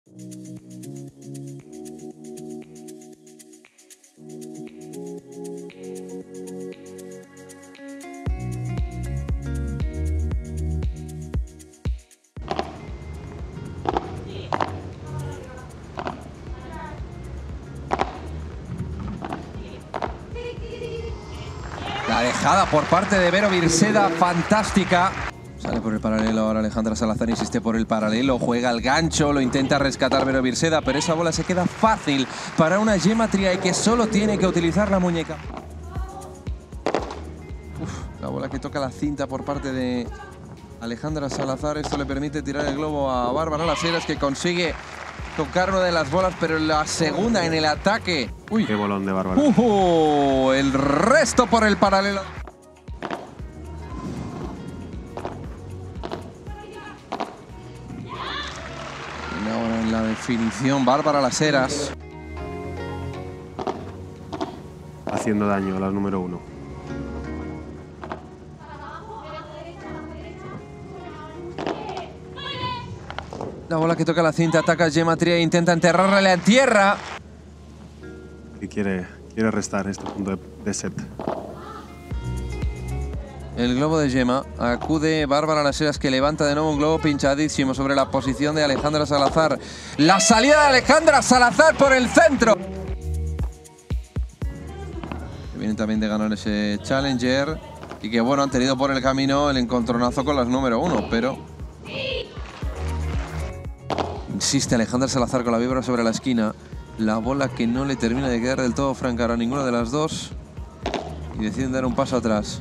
La dejada por parte de Vero Virseda, fantástica. Sale por el paralelo ahora Alejandra Salazar, insiste por el paralelo, juega al gancho, lo intenta rescatar Vero Virseda, pero esa bola se queda fácil para una Gemma Triay que solo tiene que utilizar la muñeca. La bola que toca la cinta por parte de Alejandra Salazar, esto le permite tirar el globo a Bárbara Las Heras, que consigue tocar una de las bolas, pero la segunda en el ataque. Uy, qué bolón de Bárbara. El resto por el paralelo. Y ahora en la definición, Bárbara Las Heras. Haciendo daño a la número 1. La bola que toca la cinta, ataca a Gemma Triay, intenta enterrarla en tierra. Y quiere restar este punto de set. El globo de Gemma, acude Bárbara Las Heras, que levanta de nuevo un globo pinchadísimo sobre la posición de Alejandra Salazar. La salida de Alejandra Salazar por el centro. Vienen también de ganar ese Challenger y que bueno, han tenido por el camino el encontronazo con las número 1, pero insiste Alejandra Salazar con la víbora sobre la esquina. La bola que no le termina de quedar del todo franca a ninguna de las dos. Y deciden dar un paso atrás.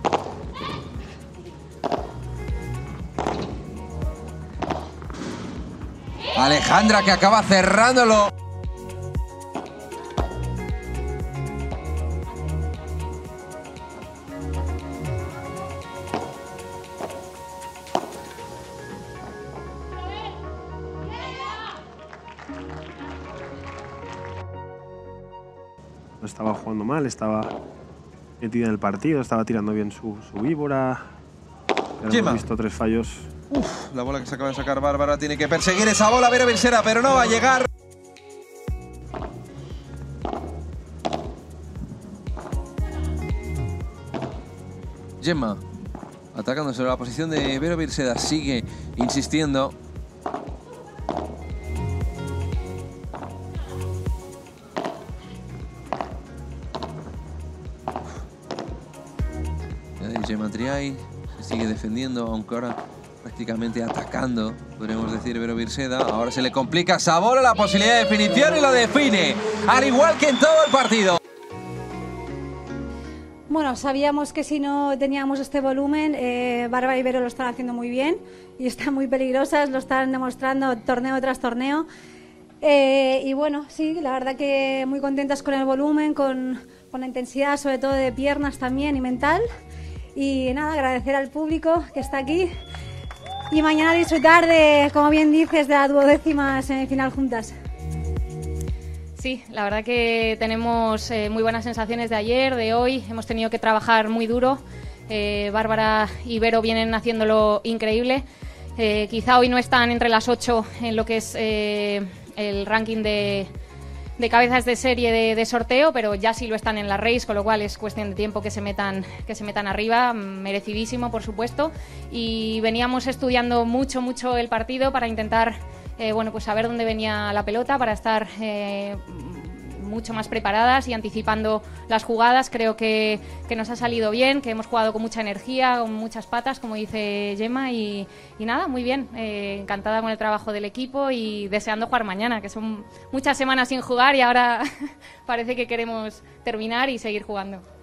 Alejandra, que acaba cerrándolo. No estaba jugando mal, estaba metida en el partido, estaba tirando bien su víbora. Hemos visto 3 fallos. La bola que se acaba de sacar Bárbara, tiene que perseguir esa bola Vero Virseda, pero no va a llegar. Gemma, atacando sobre la posición de Vero Virseda, sigue insistiendo. Gemma Triay se sigue defendiendo, aunque ahora prácticamente atacando, podríamos decir, Vero Virseda. Ahora se le complica esa bola, la posibilidad de definición, y lo define, al igual que en todo el partido. Bueno, sabíamos que si no teníamos este volumen, Bárbara y Vero lo están haciendo muy bien y están muy peligrosas, lo están demostrando torneo tras torneo. Y bueno, sí, la verdad que muy contentas con el volumen, con la intensidad, sobre todo de piernas también y mental. Y nada, agradecer al público que está aquí y mañana disfrutar de, como bien dices, de la 12ª semifinal juntas. Sí, la verdad que tenemos muy buenas sensaciones de ayer, de hoy. Hemos tenido que trabajar muy duro. Bárbara y Vero vienen haciéndolo increíble. Quizá hoy no están entre las 8 en lo que es el ranking de cabezas de serie de sorteo, pero ya sí lo están en la race, con lo cual es cuestión de tiempo que se metan arriba, merecidísimo por supuesto, y veníamos estudiando mucho el partido para intentar bueno, pues saber dónde venía la pelota, para estar mucho más preparadas y anticipando las jugadas. Creo que nos ha salido bien, que hemos jugado con mucha energía, con muchas patas, como dice Gemma, y nada, muy bien, encantada con el trabajo del equipo y deseando jugar mañana, que son muchas semanas sin jugar y ahora parece que queremos terminar y seguir jugando.